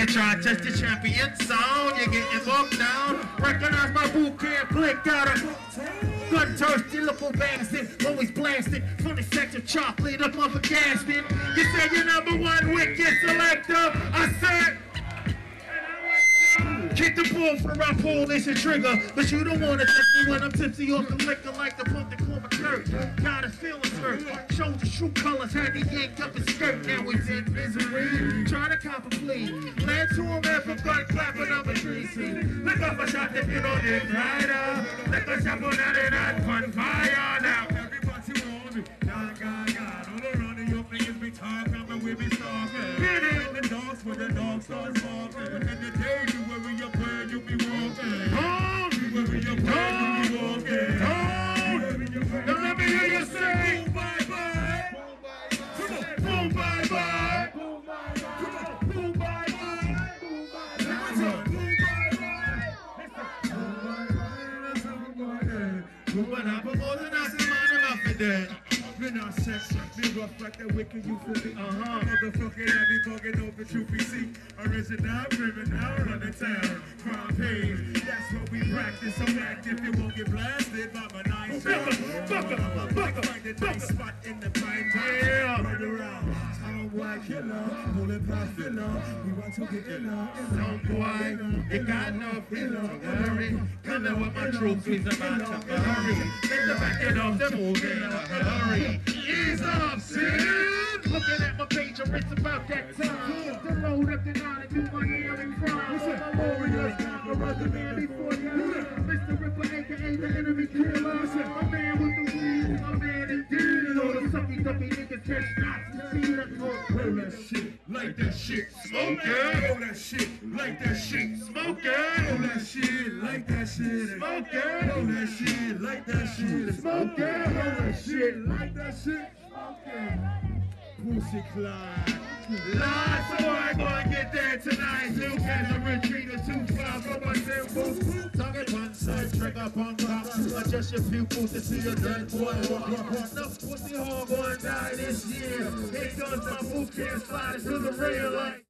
try to test the champion sound, you're getting walked down. Recognize my boot camp, click out of good thirsty, local bastard, always blasted. 20 sacks of chocolate up off a gasket. You said you're #1 wicked selector. I said, kick the ball for I pull this a trigger. But you don't wanna touch me when I'm tipsy off the liquor like the pump that call my curve. Got his feelings hurt. Showed the true colors, had to yank up his skirt. Now he's in misery. Trying to cop a plea. Land to him after gun clapping up a tree. Look up a shot if you don't get rider. Look a shot on that and that fun fire now. Everybody want me. God. All around in your fingers be talking, but we be stalking. Get it. And the dogs when the dogs start barking. And the day you worry your prayer, you be walking. You worry your prayer, you be walking. Now let me hear you say, boom, bye-bye. come on, boom, bye-bye. Come on, boom, bye-bye. Been on sex, been rough like that wicked you feel me. Motherfucker, I be talking over truth we see. Original, criminal, running town. Crime pays, that's what we practice. So active, you won't get blasted by my nice shot. Find a nice spot in the pine. Right around, town white killer, pulling past filler. We want to get iller. Don't boy, you got no feeling to worry. Coming with my trophies about to bury. In the back end of the movie, in a hurry. Ease up, Sid! Looking at my page, it's about that time. To load up the 9 and do my healing crime. My warriors, conquerors, the man before you. Mr. Ripper, aka the enemy killer. My man with the weed, my man indeed. All the sucky ducky niggas catch shots. See that talk, roll that shit, like that shit, smoke it. Roll that shit, like that shit, smoke it. Roll that shit, like that shit, smoke it. Roll that shit, like that shit, smoke it. Roll that shit, like that shit, smoke it. Pussy Clyde. Lord, so I gonna get there tonight. Luke and the retreat is too far from my simple. Target one side, trigger on top. Adjust your pupils to see a dead boy walk. Enough pussy hole gonna die this year. Here comes my boot camp sliding to the rail light.